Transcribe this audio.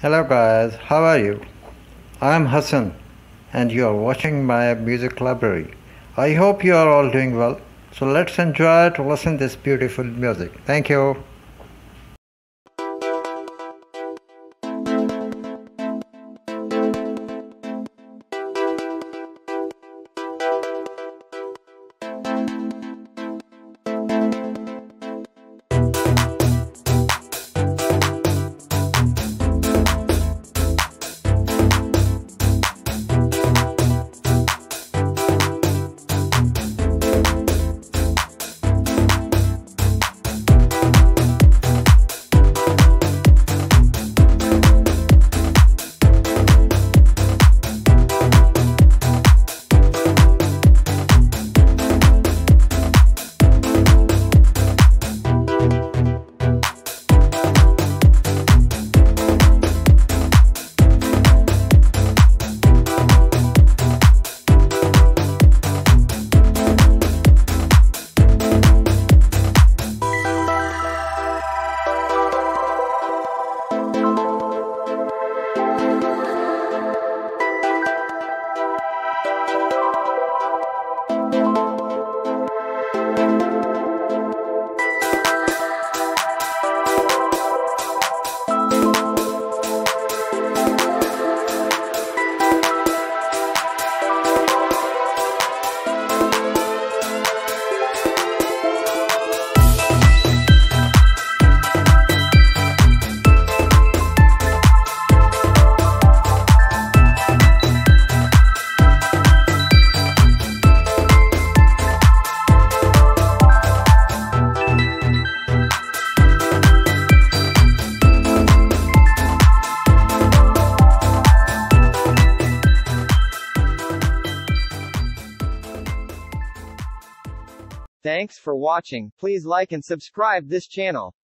Hello guys, how are you? I am Hassan and you are watching my music library. I hope you are all doing well. So let's enjoy to listen this beautiful music. Thank you. Thanks for watching. Please like and subscribe this channel.